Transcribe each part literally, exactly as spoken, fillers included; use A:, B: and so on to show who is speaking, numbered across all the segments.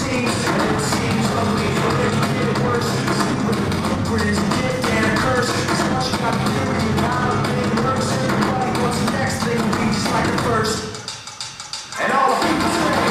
A: seems, and it seems ugly, but then you get it worse. Stupid, stupid is a gift and a curse. So much you got to do, you gotta make it worse. Everybody wants the next thing to be just like the first. And all the people say,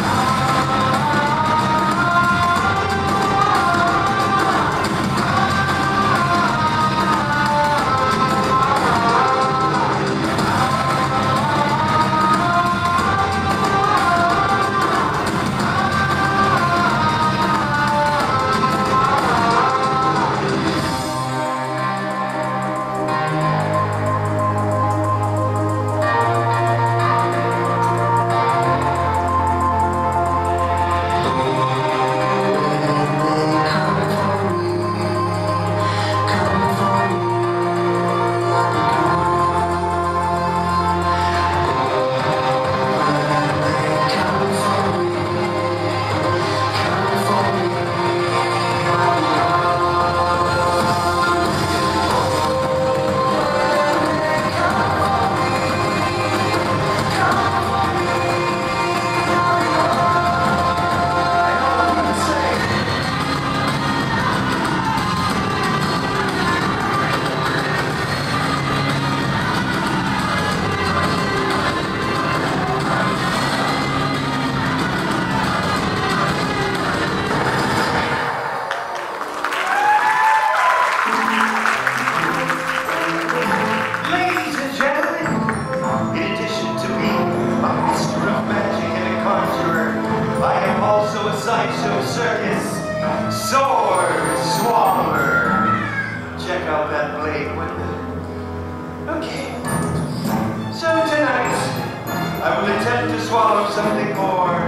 A: Circus, sword swallower. Check out that blade, wouldn't it? Okay. So tonight, I will attempt to swallow something more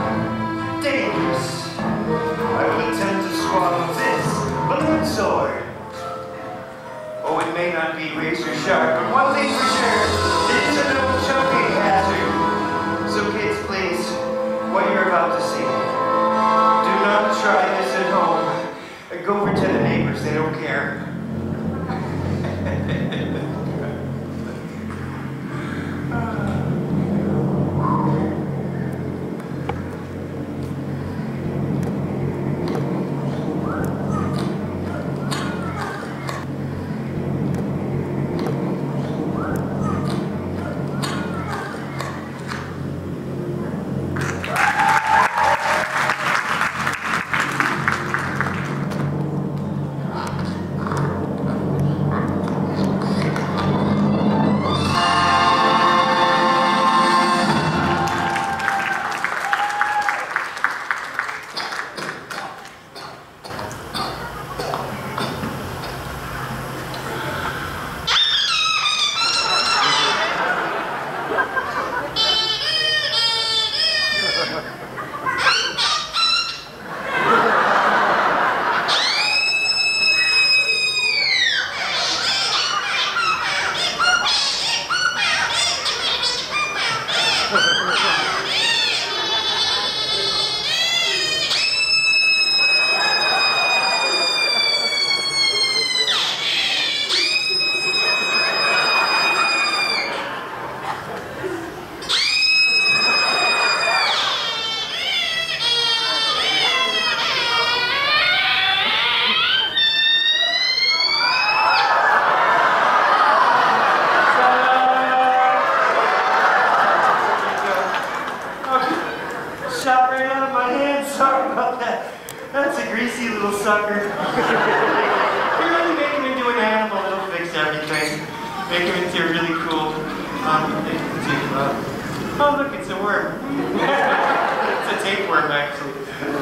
A: dangerous. I will attempt to swallow this balloon sword. Oh, it may not be razor sharp, but one thing for sure, it is a no choking hazard. So kids, please, what you're about to see, do not try this at home. Go over to the neighbors, they don't care. That's a greasy little sucker. You're really making him into an animal that'll fix everything. Make him into really cool. Um, into, uh, oh, look, it's a worm. It's a tapeworm, actually.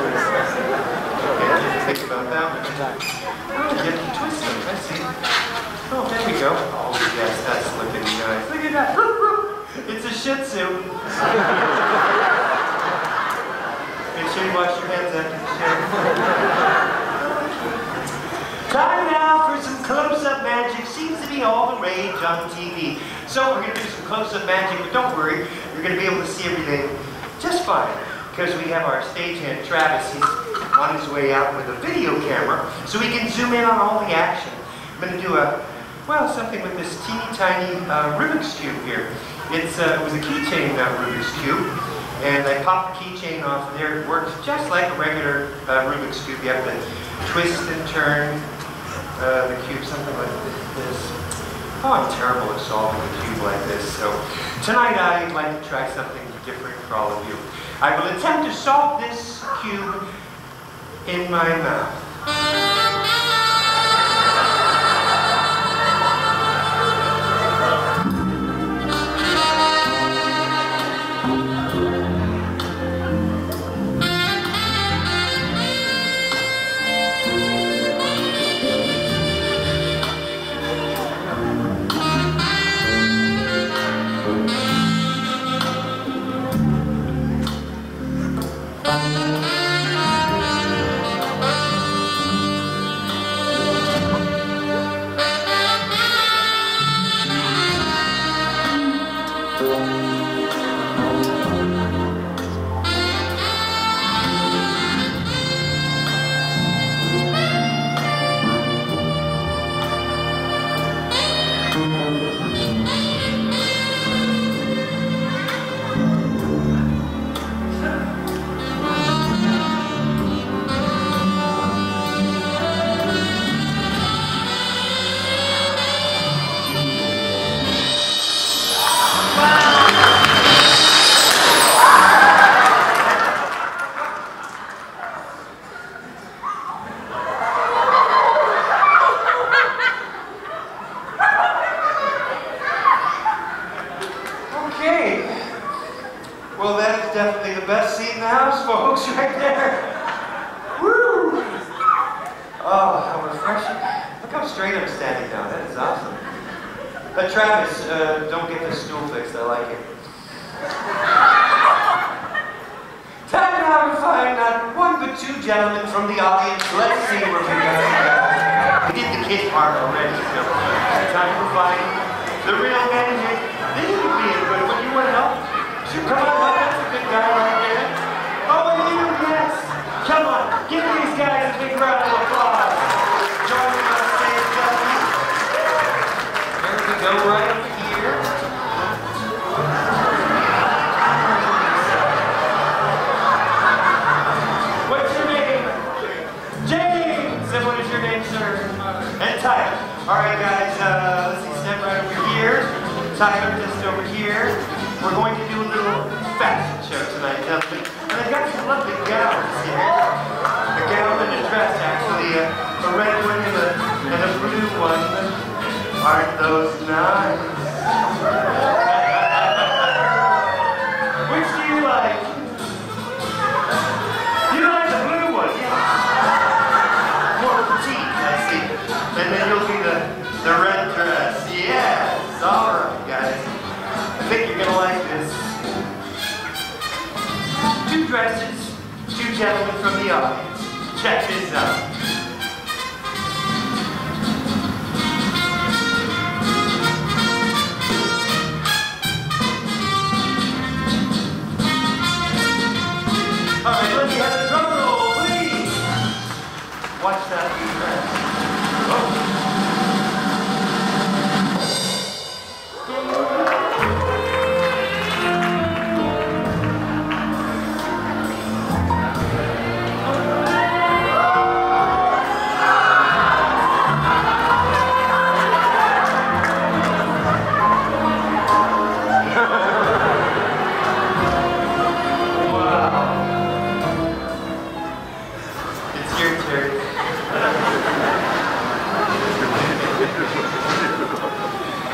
A: Okay, think about that one. Oh, you have to twist them. I see. Oh, there we go. Oh, yes, that's looking nice. Look at that. It's a Shih Tzu. Make sure you wash your hands after the show. Time now for some close-up magic. Seems to be all the rage on T V. So we're going to do some close-up magic, but don't worry, you're going to be able to see everything just fine. Because we have our stagehand, Travis. He's on his way out with a video camera, so we can zoom in on all the action. I'm going to do a, well, something with this teeny tiny uh, Rubik's Cube here. It's, uh, it was a keychain uh, Rubik's Cube. And I pop the keychain off there. It works just like a regular uh, Rubik's Cube. You have to twist and turn uh, the cube, something like this. Oh, I'm terrible at solving a cube like this. So tonight I'd like to try something different for all of you. I will attempt to solve this cube in my mouth. Well, that is definitely the best seat in the house, folks, right there. Woo! Oh, how refreshing. Look how straight I'm standing now. That is awesome. But Travis, uh, don't get this stool fixed. I like it. Time now to find not one but two gentlemen from the audience. Let's see where we got. We did the kid part already, so time to find the real men here. This is being good. When you want to help, shoot, come on, that's a good guy right there. Oh, and you, yes. Come on, give these guys a big round of applause. Join me on stage, gentlemen. There we go, right up here. What's your name? James. And what is your name, sir? And Tyler. All right, guys, uh, let's see, step right over here. Tyler, just over here. We're going to do a little fashion show tonight, gentlemen. And I've got some lovely gowns here. A gown and a dress, actually. A, a red one and a, and a blue one. Aren't those nice? Which do you like? You like the blue one, yeah. More petite, I see. And then you'll be the, the red dress. Yes, all right, guys. I think you're gonna like this. Two dresses, two gentlemen from the audience. Check this out. All right, let me have a drum roll, please. Watch that new dress. Oh.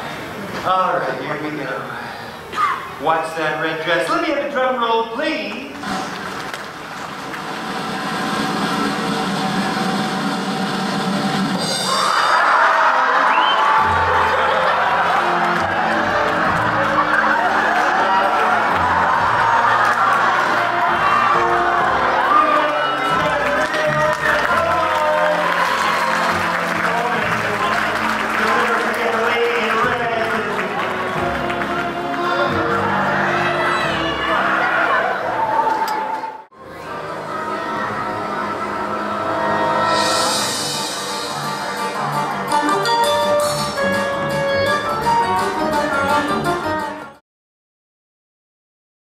A: All right, here we go. Watch that red dress. Let me have a drum roll, please.